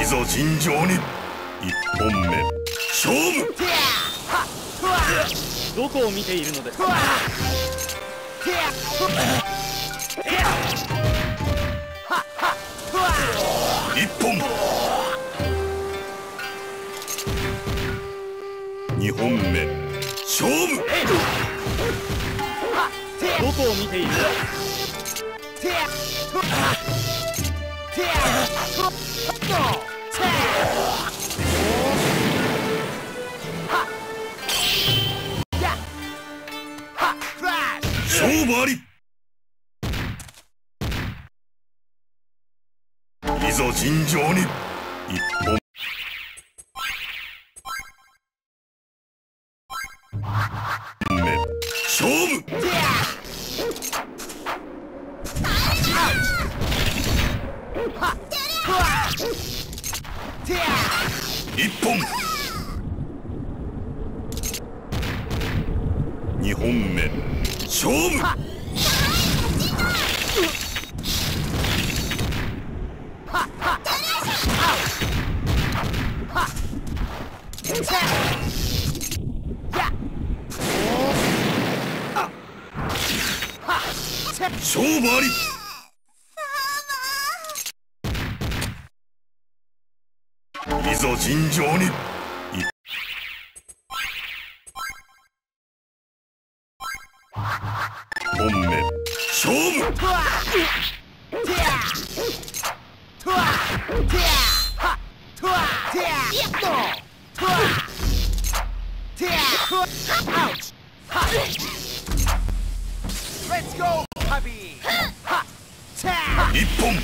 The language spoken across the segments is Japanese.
いざ尋常に一本目勝負。 どこを見ているのですか。 一本二本目勝負。 どこを見ている。 勝負あり。いざ尋常に一本目勝負。一本二本目勝負。勝負あり。いざ尋常に一本目勝負。一本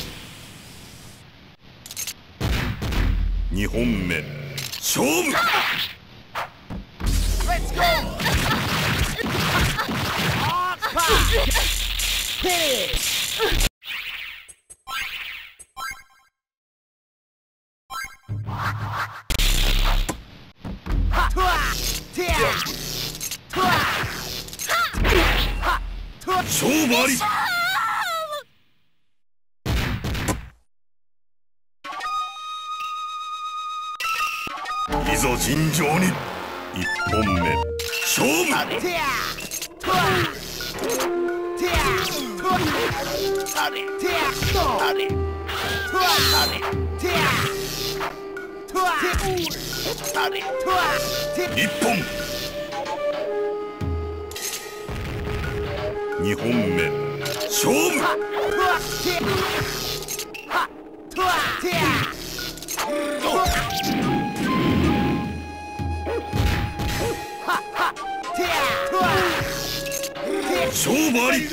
二本目勝負。勝負あり。いざ尋常に一本目勝負。一本二本目勝負。勝負あり。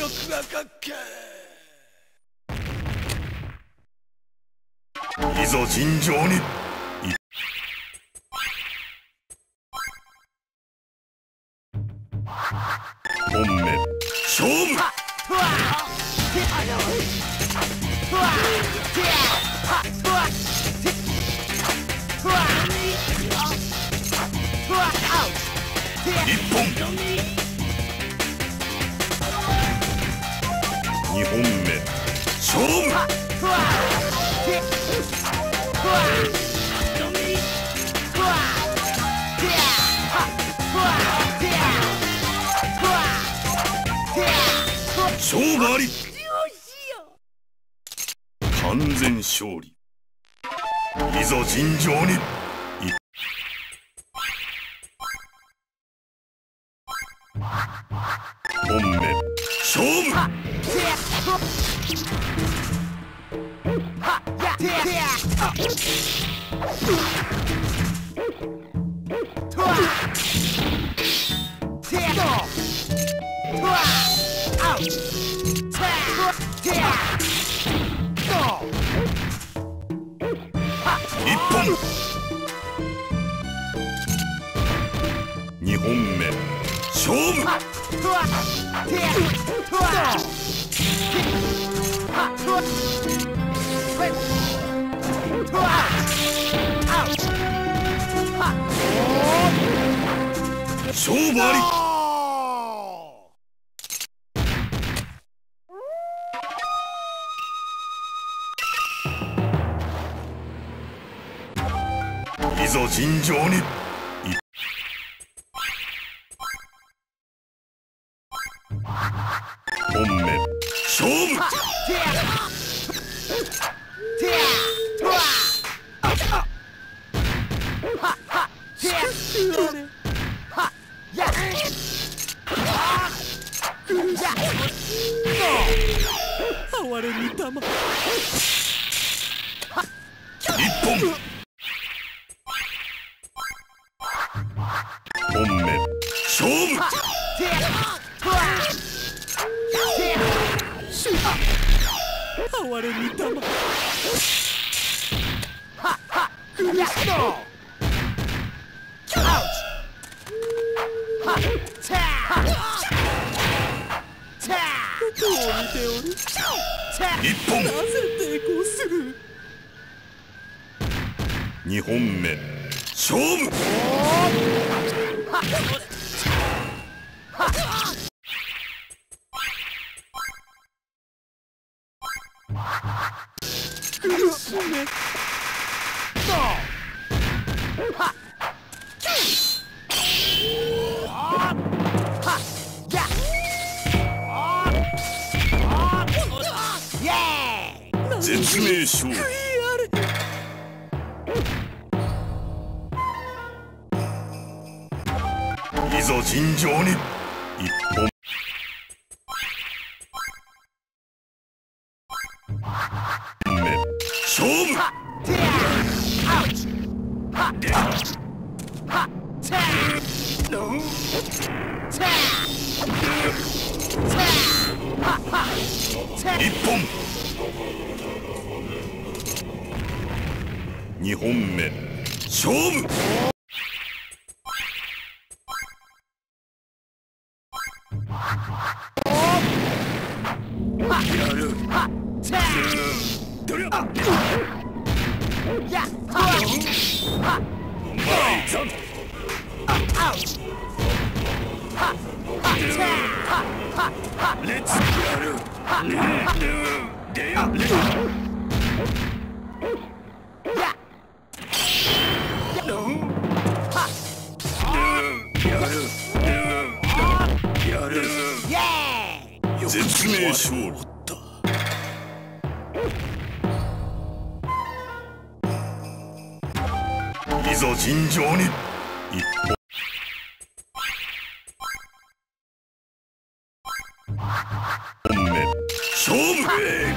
いざ尋常に一本目勝負。一本二本目勝負。勝負あり。完全勝利。いざ尋常に一本目勝負。一本二本目勝負。勝負あり。 いざ尋常に本面勝負哀れみたま一本本面勝負哀れみたまどこを見ておる一本なぜ抵抗する二本目勝負絶命勝負いざ尋常に一本目勝負一本二本目勝負やるどりゃレッツやる絶命勝利だいざ尋常に一本本目勝負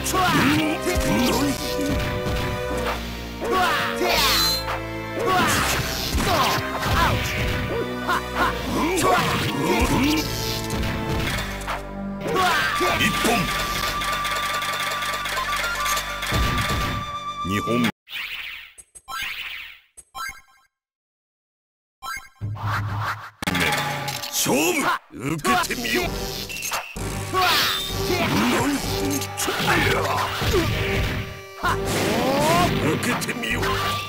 一本二本目勝負受けてみよう受けてみよう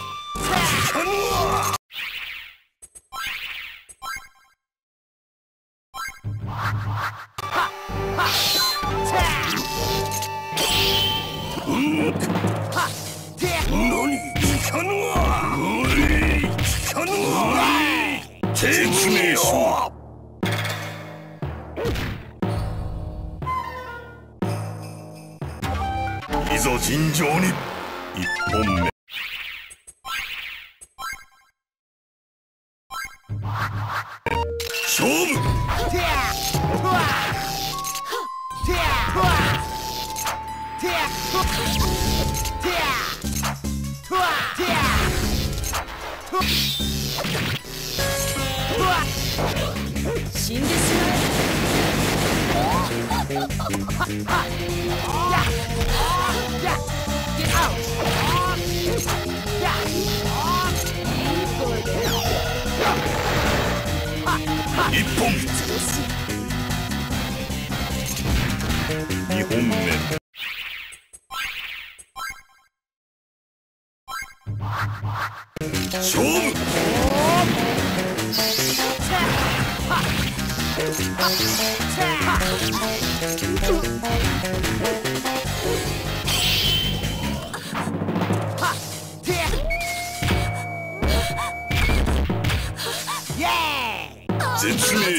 絶命勝負いざ尋常に一本目勝負死んでしま一本二本目勝負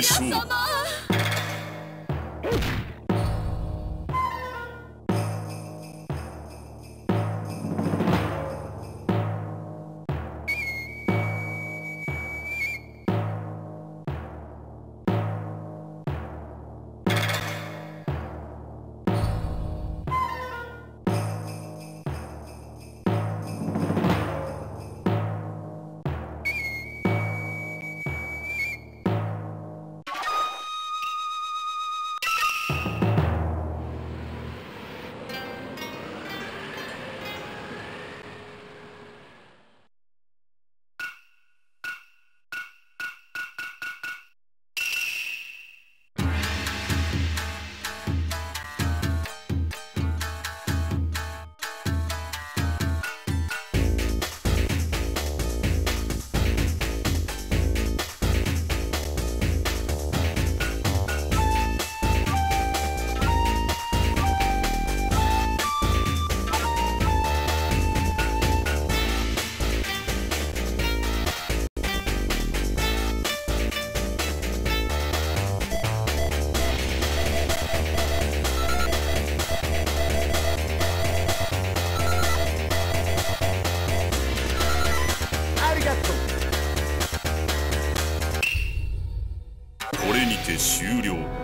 勝負。 様。 これにて終了。